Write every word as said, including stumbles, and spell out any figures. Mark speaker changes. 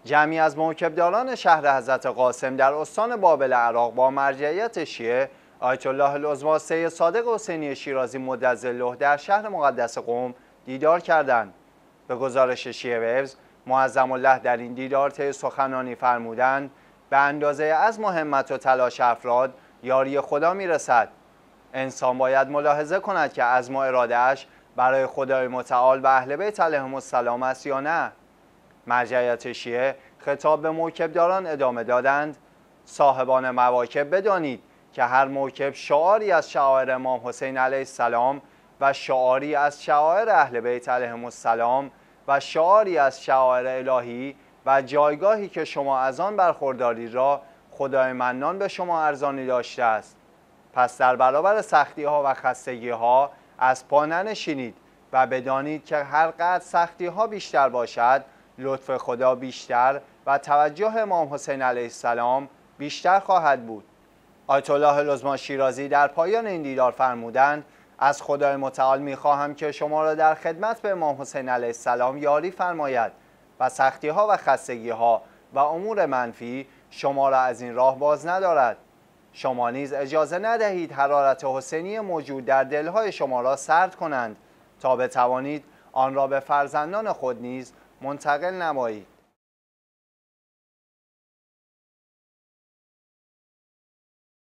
Speaker 1: جمعی از موکبداران شهر حضرت قاسم در استان بابل عراق با مرجعیت شیعه آیت الله العظمی سید صادق حسینی شیرازی مدظله در شهر مقدس قم دیدار کردند. به گزارش شیعه وبز، معظم الله در این دیدار طی سخنانی فرمودند به اندازه عزم و همت و تلاش افراد یاری خدا میرسد. انسان باید ملاحظه کند که عزم و اراده‌اش برای خدای متعال و اهل بیت علیهم السلام است یا نه. مرجعیت شیعه خطاب به موکبداران ادامه دادند: صاحبان مواکب بدانید که هر موکب شعاری از شعائر امام حسین علیه السلام و شعاری از شعائر اهل بیت علیهم السلام و شعاری از شعائر الهی و جایگاهی که شما از آن برخوردارید را خدای منان به شما ارزانی داشته است. پس در برابر سختی ها و خستگی ها از پا ننشینید و بدانید که هر قدر سختی ها بیشتر باشد، لطف خدا بیشتر و توجه امام حسین علیه السلام بیشتر خواهد بود. آیت الله العظمی شیرازی در پایان این دیدار فرمودند: از خدای متعال می‌خواهم که شما را در خدمت به امام حسین علیه السلام یاری فرماید و سختی ها و خستگی ها و امور منفی شما را از این راه باز ندارد. شما نیز اجازه ندهید حرارت حسینی موجود در دلهای شما را سرد کنند تا بتوانید آن را به فرزندان خود نیز منتقل نمایید.